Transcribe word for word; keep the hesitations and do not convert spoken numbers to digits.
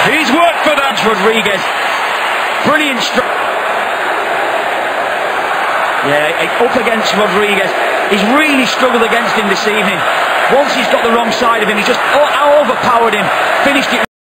He's worked for that. Rodriguez. Brilliant strike. Yeah, up against Rodriguez. He's really struggled against him this evening. Once he's got the wrong side of him, he's just overpowered him. Finished it.